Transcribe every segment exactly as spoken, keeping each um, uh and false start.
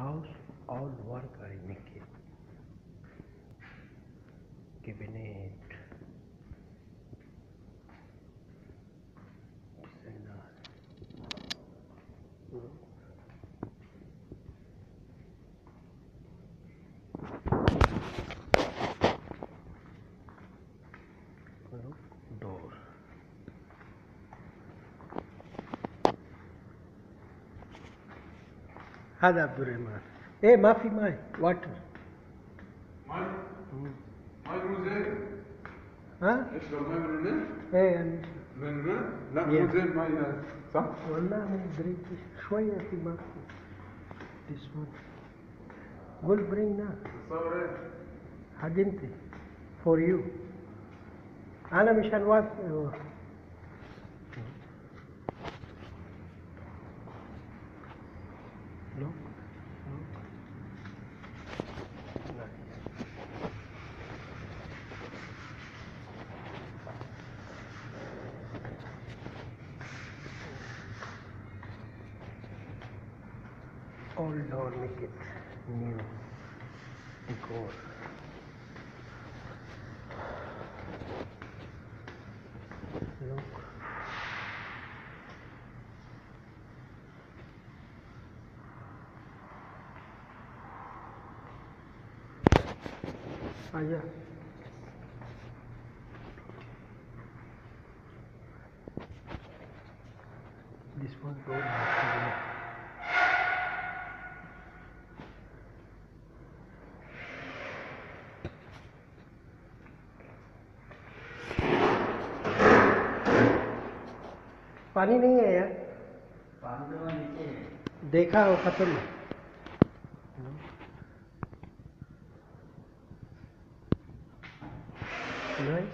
house, all work I make it. Cabinet. Designer. Door. هذا عبد الرحمن. ايه ما في ماي واتر. ماي؟ ماي مو زين. ها؟ اشرب ماي من النت؟ ايه يعني من النت؟ لا Yeah. مو زين ماي صح؟ والله ما ادري شوية في ما this one. قول برينا. تصور ايه؟ حق انت for you. انا مش هنوافق. Look, look. Nice. All door make it new decor. Look. आजा this one door पानी नहीं है यार पानी तो नीचे देखा हो खत्म nice.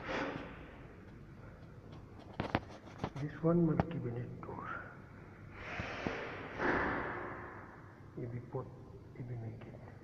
This one must cabinet door. If we put, if we make it.